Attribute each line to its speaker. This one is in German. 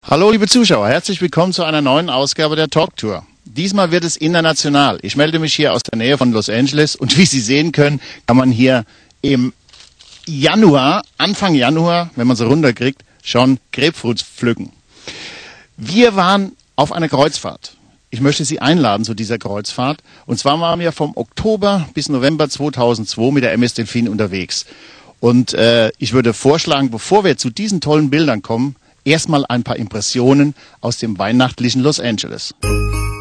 Speaker 1: Hallo liebe Zuschauer, herzlich willkommen zu einer neuen Ausgabe der Talktour. Diesmal wird es international. Ich melde mich hier aus der Nähe von Los Angeles und wie Sie sehen können, kann man hier im Januar, Anfang Januar, wenn man sie runterkriegt, schon Grapefruits pflücken. Wir waren auf einer Kreuzfahrt. Ich möchte Sie einladen zu dieser Kreuzfahrt. Und zwar waren wir vom Oktober bis November 2002 mit der MS Delfin unterwegs. Und ich würde vorschlagen, bevor wir zu diesen tollen Bildern kommen, erstmal ein paar Impressionen aus dem weihnachtlichen Los Angeles.